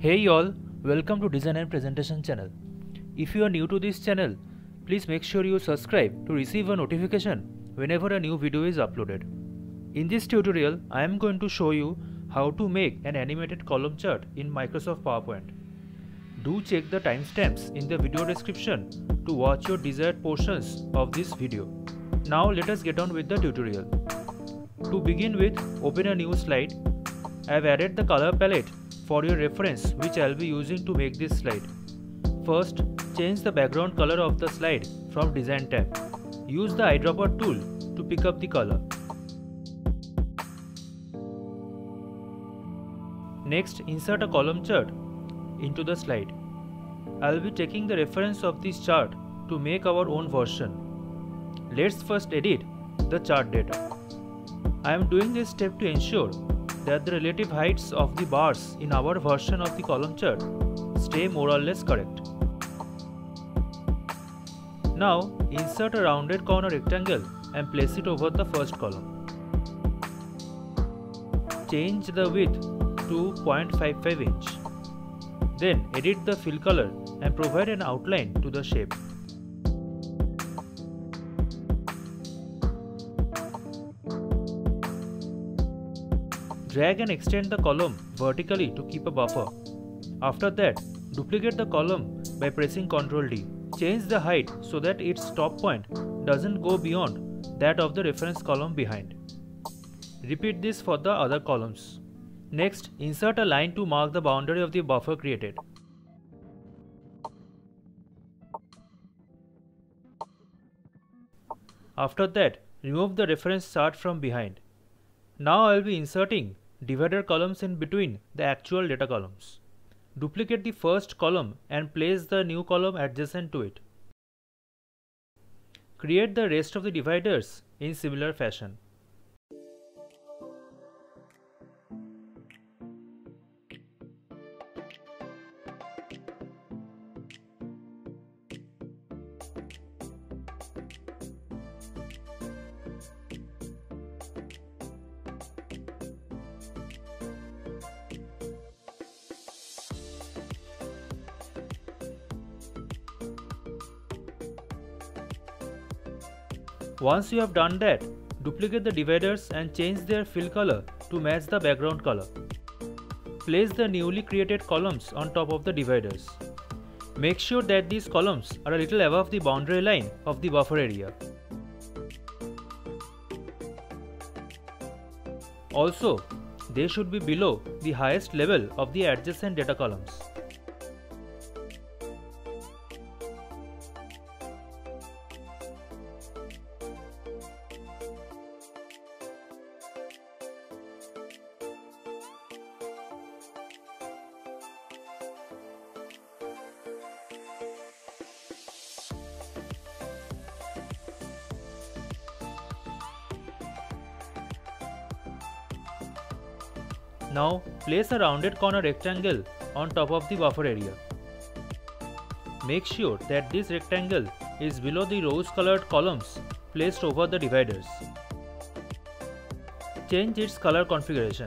Hey y'all, welcome to Design and Presentation channel. If you are new to this channel, please make sure you subscribe to receive a notification whenever a new video is uploaded. In this tutorial, I am going to show you how to make an animated column chart in Microsoft PowerPoint. Do check the timestamps in the video description to watch your desired portions of this video. Now let us get on with the tutorial. To begin with, open a new slide. I have added the color palette for your reference which I will be using to make this slide. First, change the background color of the slide from Design tab. Use the eyedropper tool to pick up the color. Next, insert a column chart into the slide. I will be taking the reference of this chart to make our own version. Let's first edit the chart data. I am doing this step to ensure that the relative heights of the bars in our version of the column chart stay more or less correct. Now, insert a rounded corner rectangle and place it over the first column. Change the width to 0.55 inch. Then edit the fill color and provide an outline to the shape. Drag and extend the column vertically to keep a buffer. After that, duplicate the column by pressing Ctrl D. Change the height so that its top point doesn't go beyond that of the reference column behind. Repeat this for the other columns. Next, insert a line to mark the boundary of the buffer created. After that, remove the reference chart from behind. Now I will be inserting divider columns in between the actual data columns. Duplicate the first column and place the new column adjacent to it. Create the rest of the dividers in similar fashion. Once you have done that, duplicate the dividers and change their fill color to match the background color. Place the newly created columns on top of the dividers. Make sure that these columns are a little above the boundary line of the buffer area. Also, they should be below the highest level of the adjacent data columns. Now, place a rounded corner rectangle on top of the buffer area. Make sure that this rectangle is below the rose-colored columns placed over the dividers. Change its color configuration.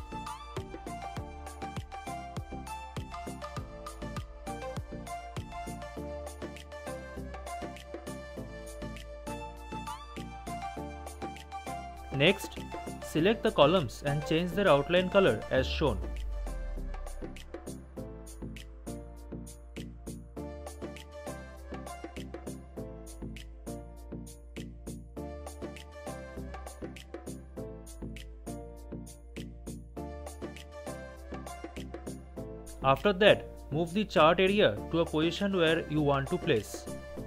Next, select the columns and change their outline color as shown. After that, move the chart area to a position where you want to place.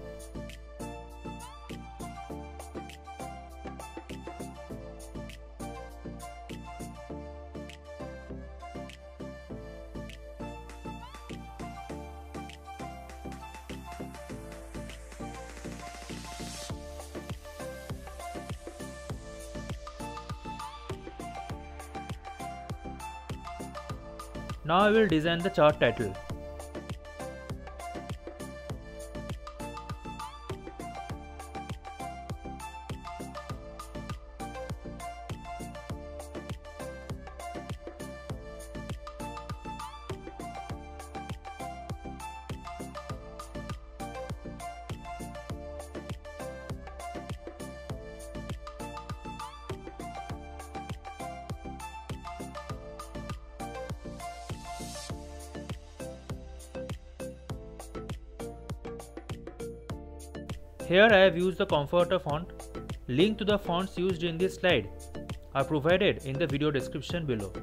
Now I will design the chart title. Here I have used the Comforter font. Link to the fonts used in this slide are provided in the video description below.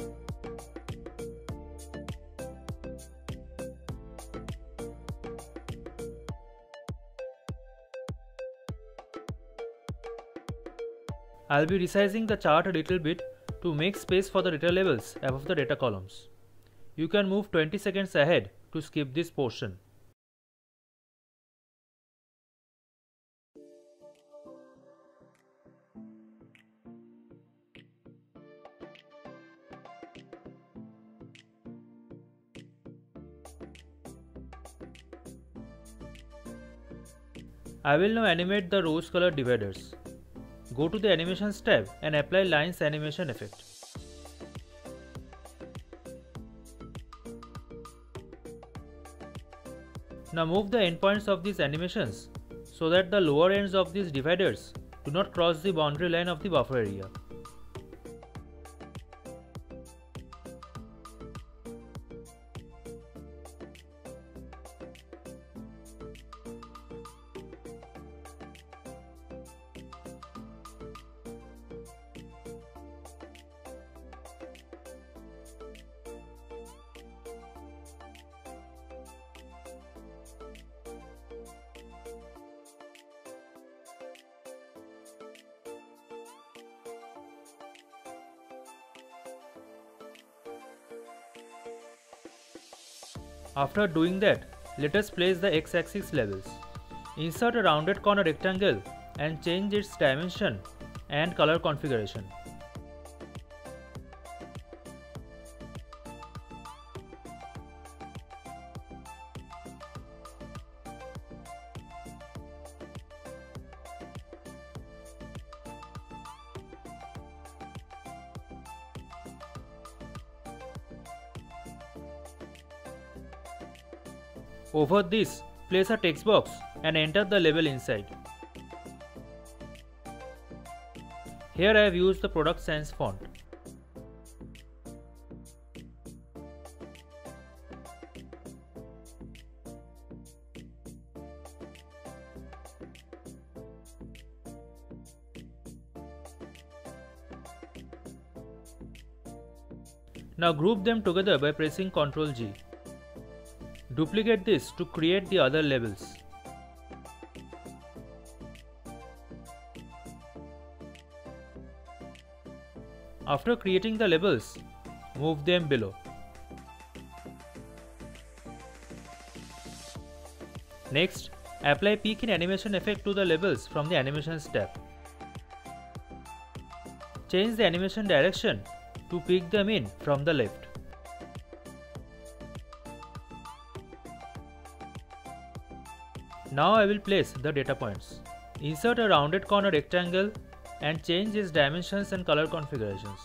I'll be resizing the chart a little bit to make space for the data labels above the data columns. You can move 20 seconds ahead to skip this portion. I will now animate the rose color dividers. Go to the Animations tab and apply Lines Animation effect. Now move the endpoints of these animations so that the lower ends of these dividers do not cross the boundary line of the buffer area. After doing that, let us place the X-axis labels. Insert a rounded corner rectangle and change its dimension and color configuration. Over this, place a text box and enter the label inside. Here I have used the Product Sans font. Now group them together by pressing Ctrl G. Duplicate this to create the other labels. After creating the labels, move them below. Next, apply Peak in Animation effect to the labels from the Animations tab. Change the animation direction to peek them in from the left. Now I will place the data points. Insert a rounded corner rectangle and change its dimensions and color configurations.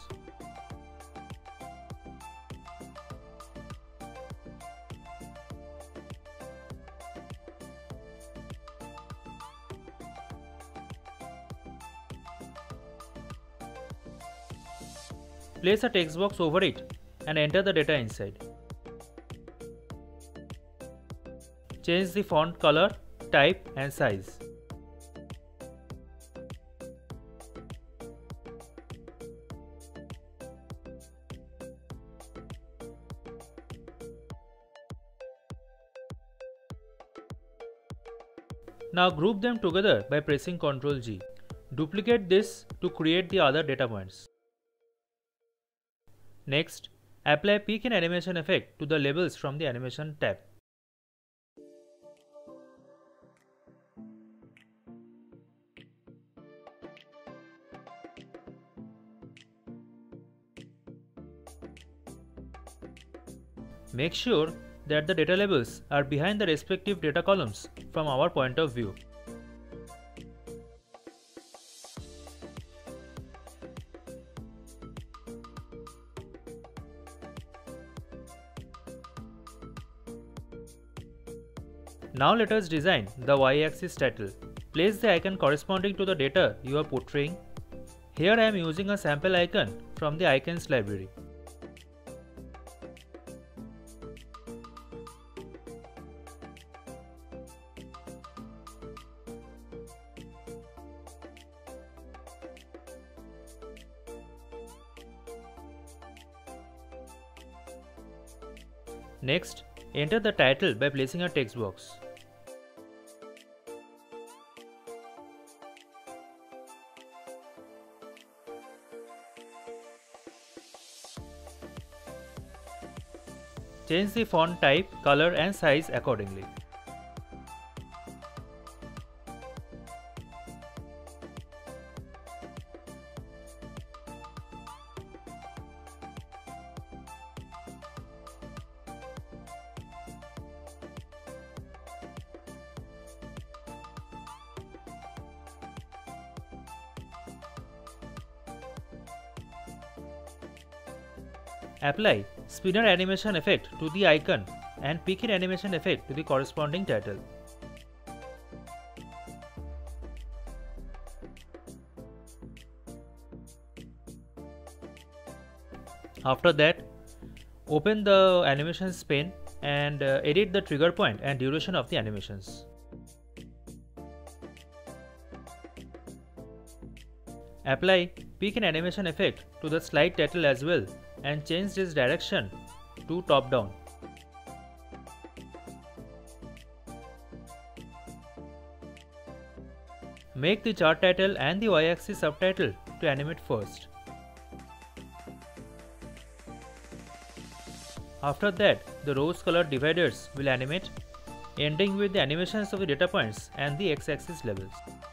Place a text box over it and enter the data inside. Change the font color, type and size. Now group them together by pressing Ctrl G. Duplicate this to create the other data points. Next, apply Peak in Animation effect to the labels from the Animation tab. Make sure that the data labels are behind the respective data columns from our point of view. Now let us design the Y-axis title. Place the icon corresponding to the data you are portraying. Here I am using a sample icon from the icons library. Next, enter the title by placing a text box. Change the font type, color and size accordingly. Apply spinner animation effect to the icon and picking animation effect to the corresponding title. After that, open the animations pane and edit the trigger point and duration of the animations. Apply pick and animation effect to the slide title as well and change its direction to top down. Make the chart title and the Y-axis subtitle to animate first. After that, the rose colored dividers will animate, ending with the animations of the data points and the X-axis labels.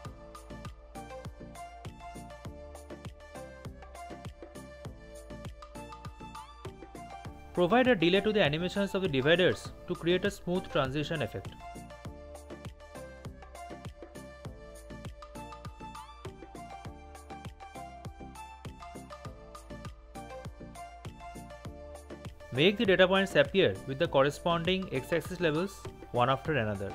Provide a delay to the animations of the dividers to create a smooth transition effect. Make the data points appear with the corresponding X-axis labels one after another.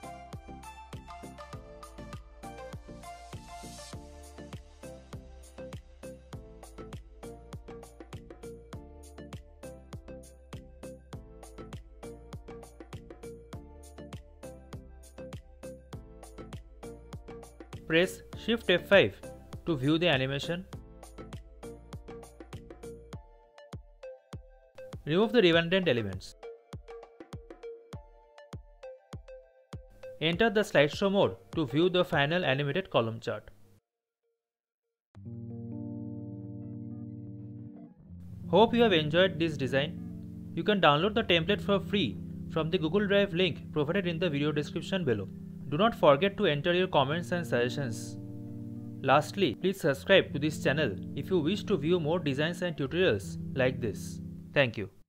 Press Shift F5 to view the animation. Remove the redundant elements. Enter the slideshow mode to view the final animated column chart. Hope you have enjoyed this design. You can download the template for free from the Google Drive link provided in the video description below. Do not forget to enter your comments and suggestions. Lastly, please subscribe to this channel if you wish to view more designs and tutorials like this. Thank you.